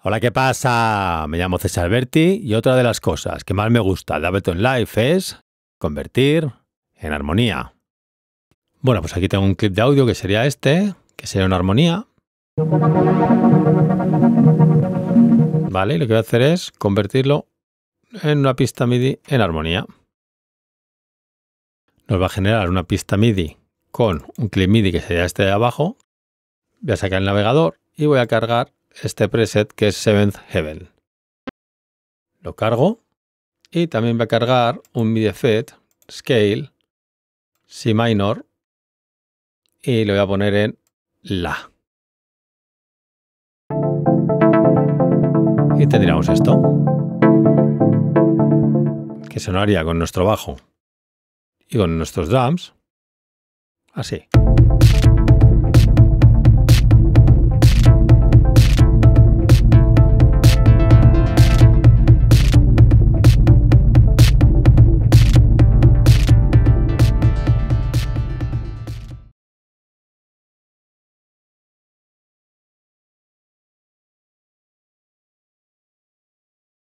Hola, ¿qué pasa? Me llamo César Berti y otra de las cosas que más me gusta de Ableton Live es convertir en armonía. Bueno, pues aquí tengo un clip de audio que sería este, que sería una armonía. Vale, y lo que voy a hacer es convertirlo en una pista MIDI en armonía. Nos va a generar una pista MIDI con un clip MIDI que sería este de abajo. Voy a sacar el navegador y voy a cargar este preset que es Seventh Heaven. Lo cargo y también voy a cargar un MIDI effect Scale Si minor y lo voy a poner en La. Y tendríamos esto, que sonaría con nuestro bajo y con nuestros drums, así.